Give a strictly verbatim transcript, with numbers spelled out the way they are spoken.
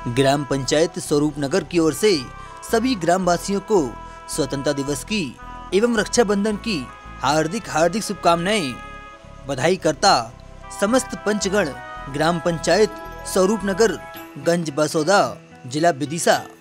ग्राम पंचायत स्वरूप नगर की ओर से सभी ग्रामवासियों को स्वतंत्रता दिवस की एवं रक्षाबंधन की हार्दिक हार्दिक शुभकामनाएं। बधाई करता समस्त पंचगण, ग्राम पंचायत स्वरूप नगर, गंज बसौदा, जिला विदिशा।